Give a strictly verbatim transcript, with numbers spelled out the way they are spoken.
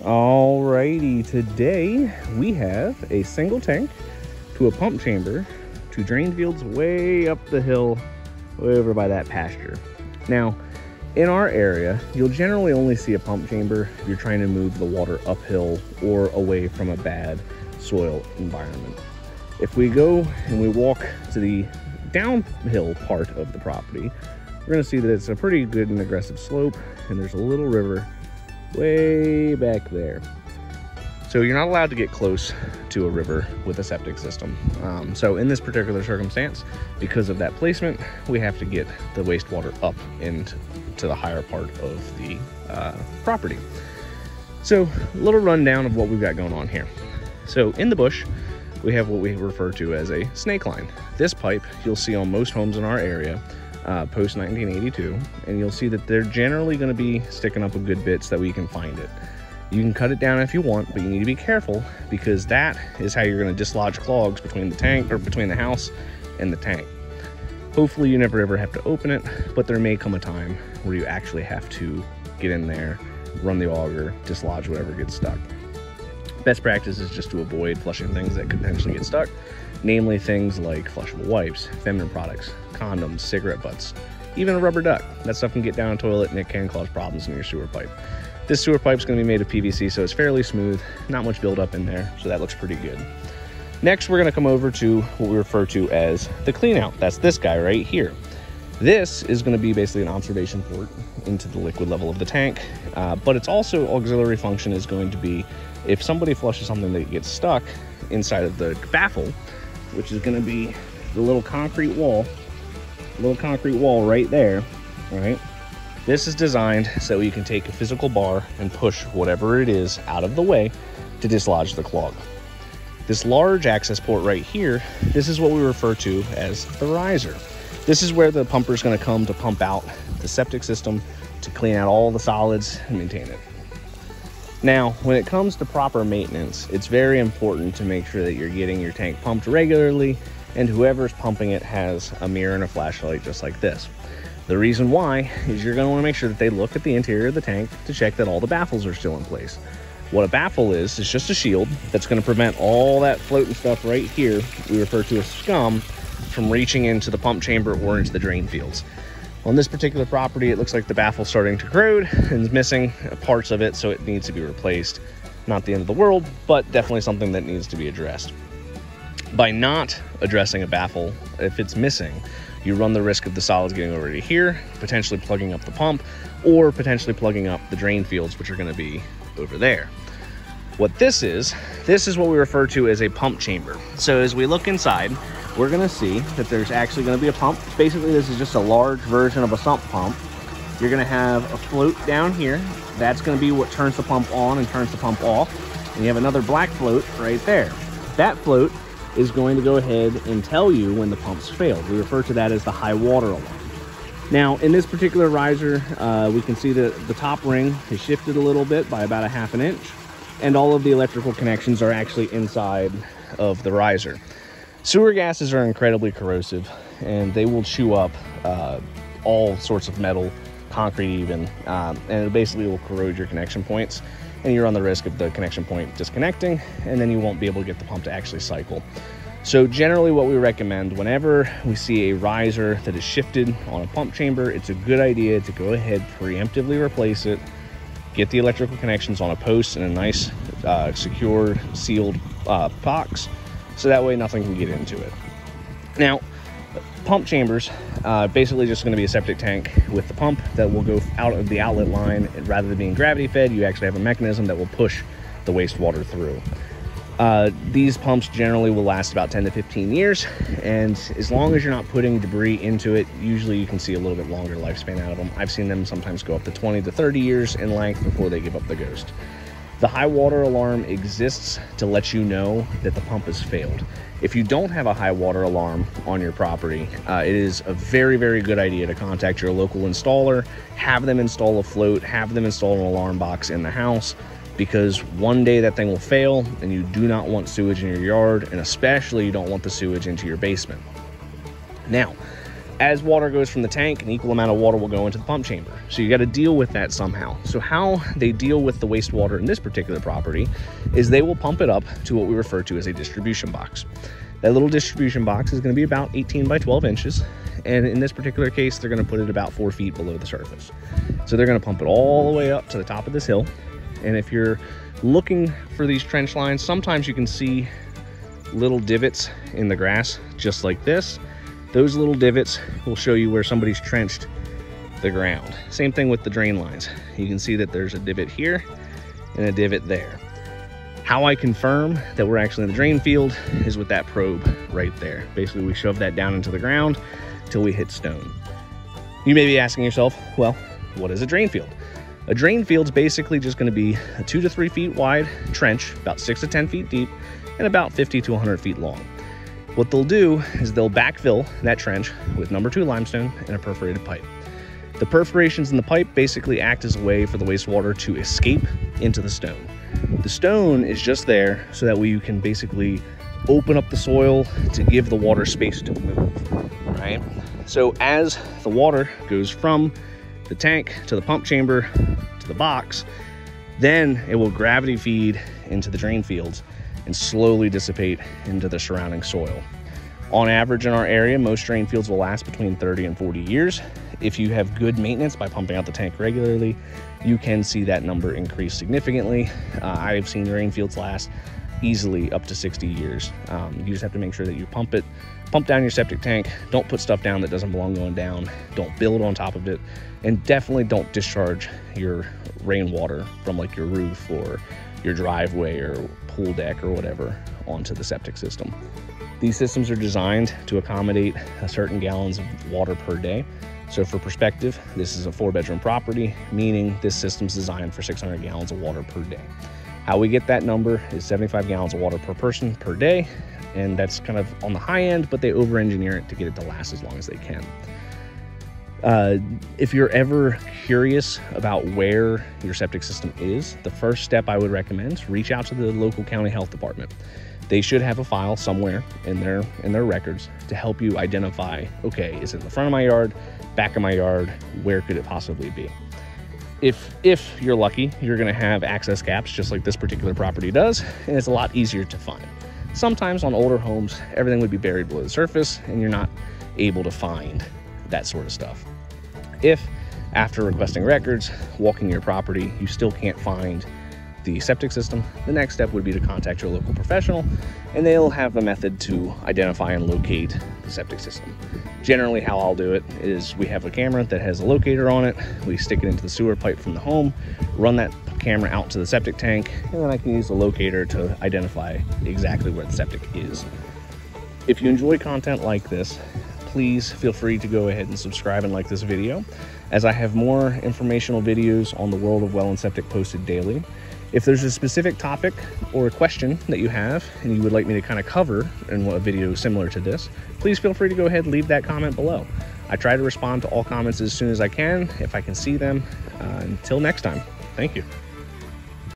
Alrighty, today we have a single tank to a pump chamber to Drainfields way up the hill, way over by that pasture. Now, in our area, you'll generally only see a pump chamber if you're trying to move the water uphill or away from a bad soil environment. If we go and we walk to the downhill part of the property, we're going to see that it's a pretty good and aggressive slope, and there's a little river way back there. So you're not allowed to get close to a river with a septic system. Um, so in this particular circumstance, because of that placement, we have to get the wastewater up into the higher part of the uh, property. So a little rundown of what we've got going on here. So in the bush, we have what we refer to as a snake line. This pipe you'll see on most homes in our area uh, post nineteen eighty-two, and you'll see that they're generally going to be sticking up a good bit so that we can find it. You can cut it down if you want, but you need to be careful because that is how you're going to dislodge clogs between the tank or between the house and the tank. Hopefully you never ever have to open it, but there may come a time where you actually have to get in there, run the auger, dislodge whatever gets stuck. Best practice is just to avoid flushing things that could potentially get stuck, namely things like flushable wipes, feminine products, condoms, cigarette butts, even a rubber duck. That stuff can get down a toilet and it can cause problems in your sewer pipe. This sewer pipe is going to be made of P V C, so it's fairly smooth, not much buildup in there, so that looks pretty good. Next, we're going to come over to what we refer to as the clean out. That's this guy right here. This is going to be basically an observation port into the liquid level of the tank, uh, but it's also auxiliary function is going to be if somebody flushes something that gets stuck inside of the baffle, which is going to be the little concrete wall, little concrete wall right there, right? This is designed so you can take a physical bar and push whatever it is out of the way to dislodge the clog. This large access port right here, this is what we refer to as the riser. This is where the pumper is going to come to pump out the septic system to clean out all the solids and maintain it. Now, when it comes to proper maintenance, it's very important to make sure that you're getting your tank pumped regularly, and whoever's pumping it has a mirror and a flashlight just like this. The reason why is you're going to want to make sure that they look at the interior of the tank to check that all the baffles are still in place. What a baffle is, is just a shield that's going to prevent all that floating stuff right here, we refer to as scum, from reaching into the pump chamber or into the drain fields. On this particular property, it looks like the baffle's starting to corrode and is missing parts of it, so it needs to be replaced. Not the end of the world, but definitely something that needs to be addressed. By not addressing a baffle, if it's missing, you run the risk of the solids getting over to here, potentially plugging up the pump, or potentially plugging up the drain fields, which are going to be over there. What this is, this is what we refer to as a pump chamber. So as we look inside, we're going to see that there's actually going to be a pump. Basically, this is just a large version of a sump pump. You're going to have a float down here. That's going to be what turns the pump on and turns the pump off. And you have another black float right there. That float is going to go ahead and tell you when the pump's failed. We refer to that as the high water alarm. Now, in this particular riser, uh, we can see that the top ring has shifted a little bit by about a half an inch, and all of the electrical connections are actually inside of the riser. Sewer gases are incredibly corrosive, and they will chew up uh, all sorts of metal, concrete even, um, and it basically will corrode your connection points, and you run the risk of the connection point disconnecting, and then you won't be able to get the pump to actually cycle. So generally what we recommend whenever we see a riser that is shifted on a pump chamber, it's a good idea to go ahead, preemptively replace it, get the electrical connections on a post in a nice uh, secured, sealed uh, box, so that way nothing can get into it. Now, pump chambers, uh, basically just going to be a septic tank with the pump that will go out of the outlet line, and rather than being gravity fed, you actually have a mechanism that will push the wastewater through. Uh, these pumps generally will last about ten to fifteen years, and as long as you're not putting debris into it, usually you can see a little bit longer lifespan out of them. I've seen them sometimes go up to twenty to thirty years in length before they give up the ghost. The high water alarm exists to let you know that the pump has failed. If you don't have a high water alarm on your property, uh, it is a very, very good idea to contact your local installer, have them install a float, have them install an alarm box in the house, because one day that thing will fail, and you do not want sewage in your yard, and especially you don't want the sewage into your basement. Now, As water goes from the tank, an equal amount of water will go into the pump chamber. So you got to deal with that somehow. So how they deal with the wastewater in this particular property is they will pump it up to what we refer to as a distribution box. That little distribution box is going to be about eighteen by twelve inches. And in this particular case, they're going to put it about four feet below the surface. So they're going to pump it all the way up to the top of this hill. And if you're looking for these trench lines, sometimes you can see little divots in the grass, just like this. Those little divots will show you where somebody's trenched the ground. Same thing with the drain lines. You can see that there's a divot here and a divot there. How I confirm that we're actually in the drain field is with that probe right there. Basically, we shove that down into the ground till we hit stone. You may be asking yourself, well, what is a drain field? A drain field's basically just gonna be a two to three feet wide trench, about six to ten feet deep, and about fifty to one hundred feet long. What they'll do is they'll backfill that trench with number two limestone and a perforated pipe. The perforations in the pipe basically act as a way for the wastewater to escape into the stone. The stone is just there so that way you can basically open up the soil to give the water space to move, right? So as the water goes from the tank to the pump chamber to the box, then it will gravity feed into the drain fields and slowly dissipate into the surrounding soil. On average in our area, most drain fields will last between thirty and forty years. If you have good maintenance by pumping out the tank regularly, you can see that number increase significantly. Uh, I've seen drain fields last easily up to sixty years. Um, you just have to make sure that you pump it, pump down your septic tank. Don't put stuff down that doesn't belong going down. Don't build on top of it. And definitely don't discharge your rainwater from like your roof or your driveway or pool deck or whatever onto the septic system. These systems are designed to accommodate a certain gallons of water per day. So for perspective, this is a four bedroom property, meaning this system's designed for six hundred gallons of water per day. How we get that number is seventy-five gallons of water per person per day. And that's kind of on the high end, but they over engineer it to get it to last as long as they can. Uh, if you're ever curious about where your septic system is, the first step I would recommend is reach out to the local county health department. They should have a file somewhere in their in their records to help you identify, okay, is it in the front of my yard, back of my yard, where could it possibly be? If, if you're lucky, you're gonna have access gaps just like this particular property does, and it's a lot easier to find. Sometimes on older homes, everything would be buried below the surface and you're not able to find that sort of stuff. If after requesting records, walking your property, you still can't find the septic system, the next step would be to contact your local professional and they'll have a method to identify and locate the septic system. Generally how I'll do it is we have a camera that has a locator on it, we stick it into the sewer pipe from the home, run that camera out to the septic tank, and then I can use the locator to identify exactly where the septic is. If you enjoy content like this, please feel free to go ahead and subscribe and like this video, as I have more informational videos on the world of well and septic posted daily. If there's a specific topic or a question that you have and you would like me to kind of cover in a video similar to this, please feel free to go ahead and leave that comment below. I try to respond to all comments as soon as I can, if I can see them. Uh, until next time, thank you.